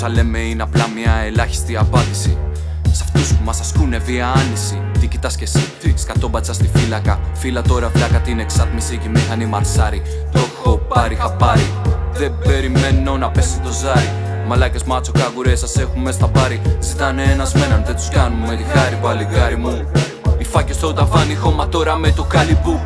όσα λέμε είναι απλά μια ελάχιστη απάντηση σε αυτούς που μας ασκούνε βία άνηση. Τι κοιτάς κι εσύ, σκατόμπατσα στη φύλακα. Φύλλα τώρα βλάκα την εξάτμιση και η μηχανή μαρσάρει. Το έχω πάρει χαπάρι, δεν περιμένω να πέσει το ζάρι. Μαλάκες μάτσο καγκουρές σας έχουμε στα πάρη. Ζητάνε ένας με έναν, δεν τους κάνουμε τη χάρη. Παλιγάρι μου, οι φάκες στο ταβάνι, χώμα τώρα με το καλυμπού.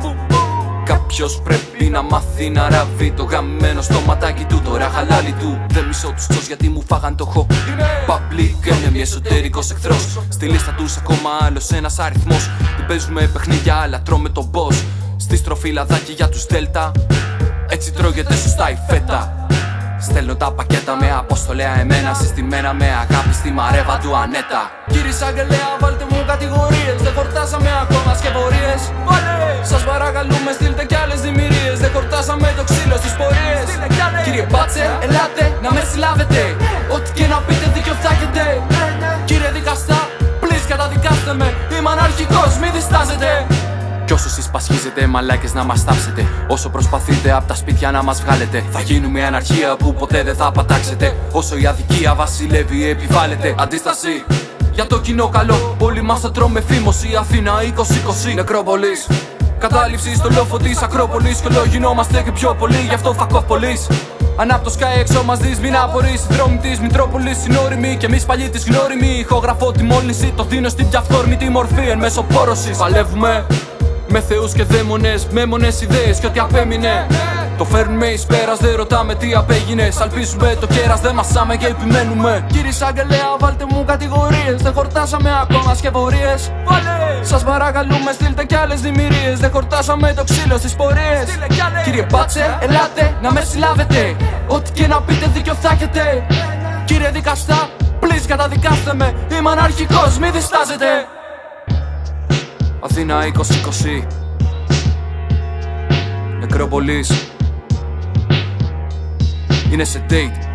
Κάποιος πρέπει να μάθει να ραβεί το γαμμένο στο ματάκι του, τώρα χαλάλι του. Δεν μισώ τους τσος γιατί μου φάγαν το χω. Public enemy, εσωτερικός εχθρός. Στη λίστα τους ακόμα άλλος ένας αριθμός. Δεν παίζουμε παιχνίδια αλλά τρώμε τον boss. Στη στροφή λαδάκι για τους Δέλτα, έτσι τρώγεται σωστά η φέτα. Στέλνω τα πακέτα με αποστολέα εμένα, συστημένα με αγάπη στη μαρέβα του Ανέτα. Κύριε Εισαγγελέα, βάλτε μου κατηγορίες. Δεν χορτάσαμε ακόμα σκευωρίες. Σας παρακαλούμε, στείλτε κι άλλες δημιουργίες. Δεν χορτάσαμε το ξύλο στις πορείες. Κύριε Μπάτσε, ελάτε να με συλλάβετε. Ό,τι και να πείτε δίκιο θα έχετε. Κύριε δικαστά, please καταδικάστε με. Είμαι αναρχικός, μη διστάζετε. Κι όσο εσείς πασχίζετε, μαλάκες να μας τάψετε. Όσο προσπαθείτε απ' τα σπίτια να μας βγάλετε, θα γίνουμε αναρχία που ποτέ δεν θα πατάξετε. Όσο η αδικία βασιλεύει, επιβάλλεται αντίσταση για το κοινό καλό. Όλοι μας θα τρώμε φήμωση. Αθήνα 2020, Νεκρόπολης. Κατάληψη στο λόφο της Ακρόπολης. Και όλο γινόμαστε και πιο πολύ, γι' αυτό fuck off police. Αν απ' το sky έξω μας δεις μην απορείς. Οι δρόμοι της Μητρόπολης είναι όριμοι και εμείς παλιοί της γνώριμοι. Ηχογραφώ τη μόλυνση, το δίνω στην πιο αυθόρμητη μορφή εν μέσω πόρωσης. Παλεύουμε με θεούς και δαίμονες, με μονές ιδέες και ό,τι απέμεινε. Το φέρνουμε εις πέρας, δεν ρωτάμε τι απέγινε. Σαλπίσουμε το κέρας, δεν μασάμε και επιμένουμε. Κύριε Εισαγγελέα, βάλτε μου κατηγορίες. Δεν χορτάσαμε ακόμα σκευωρίες. Σας παρακαλούμε, στείλτε κι άλλες δημιουργίες. Δεν χορτάσαμε το ξύλο στις πορείες. Κύριε Μπάτσε, ελάτε να με συλλάβετε. Ό,τι και να πείτε δίκιο θα έχετε. Κύριε δικαστά, please καταδικάστε με. Είμαι αναρχικός, μη διστάζετε. Αθήνα 2020, Νεκρόπολης. Είναι σε date.